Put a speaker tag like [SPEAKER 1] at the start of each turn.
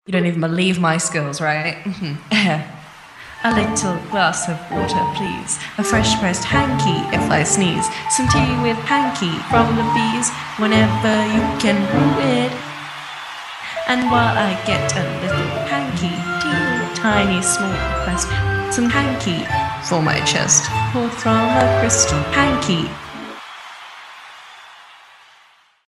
[SPEAKER 1] You don't even believe my skills, right? A little glass of water, please. A fresh pressed hanky if I sneeze. Some tea with hanky from the bees whenever you can brew it. And while I get a little hanky, teeny tiny small request, some hanky for my chest, poured from a crystal hanky.